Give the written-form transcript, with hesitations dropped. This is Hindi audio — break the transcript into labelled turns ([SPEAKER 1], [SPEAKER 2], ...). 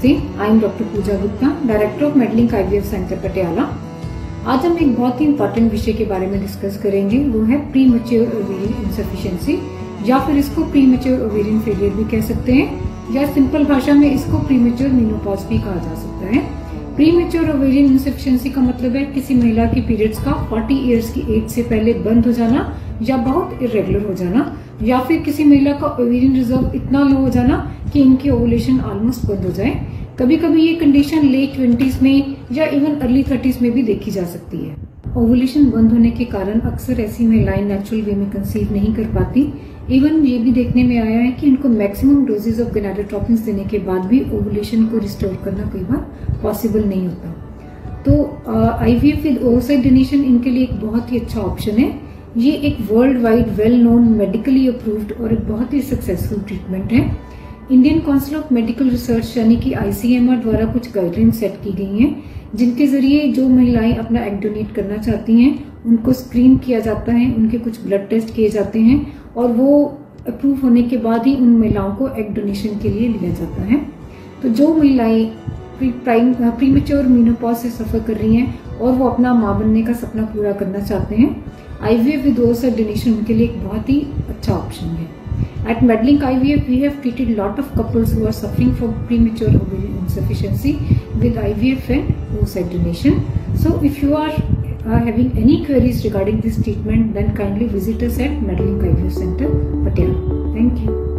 [SPEAKER 1] नमस्ते, I am doctor Pooja Gupta, director of Medlink IVF centre Patiala. आज हम एक बहुत ही इंपॉर्टेंट विषय के बारे में डिस्कस करेंगे, वो है प्री मैच्योर ओवेरियन इंसफिशिएंसी, या फिर इसको प्री मैच्योर ओवेरियन फेलियर भी कह सकते हैं, या सिंपल भाषा में इसको प्री मैच्योर मेनोपॉज भी कहा जा सकता है। प्री मैच्योर ओवेरियन इंसफिशिएंसी का मतलब है किसी महिला की पीरियड्स का 40 इयर्स की एज से पहले बंद हो जाना या बहुत इरेगुलर हो जाना, या फिर किसी महिला का ओवेरियन रिजर्व इतना लो हो जाना कि इनकी ओवुलेशन ऑलमोस्ट बंद हो जाए। कभी कभी ये कंडीशन लेट 20s में या इवन अर्ली 30s में भी देखी जा सकती है। ओवुलेशन बंद होने के कारण अक्सर ऐसी महिलाएं नेचुरल वे में कंसीव नहीं कर पाती। इवन ये भी देखने में आया है कि इनको मैक्सिमम डोजेज ऑफ गोनाडोट्रोपिन्स देने के बाद भी ओवुलेशन को रिस्टोर करना कई बार पॉसिबल नहीं होता। तो आईवीएफ विद ओवोसाइट डोनेशन इनके लिए एक बहुत ही अच्छा ऑप्शन है। ये एक world wide well known medically approved और एक बहुत ही सक्सेसफुल ट्रीटमेंट है। Indian Council of Medical Research यानी कि आईसीएमआर द्वारा कुछ गाइडलाइन सेट की गई हैं, जिनके जरिए जो महिलाएं अपना एग डोनेट करना चाहती हैं उनको स्क्रीन किया जाता है, उनके कुछ ब्लड टेस्ट किए जाते हैं और वो अप्रूव होने के बाद ही उन महिलाओं को एग डोनेशन के लिए लिया जाता है। तो जो महिलाएं प्रीमेच्योर मेनोपॉज से सफर कर रही हैं और वो अपना मां बनने का सपना पूरा करना चाहते हैं, आईवीएफ विद ओवोसाइट डोनेशन उनके लिए एक बहुत ही अच्छा ऑप्शन है। At Medlink IVF, we have treated lot of couples who are suffering from premature ovarian insufficiency with IVF and oocyte donation. So, if you are having any queries regarding this treatment, then kindly visit us at Medlink IVF Center, Patiala. Thank you.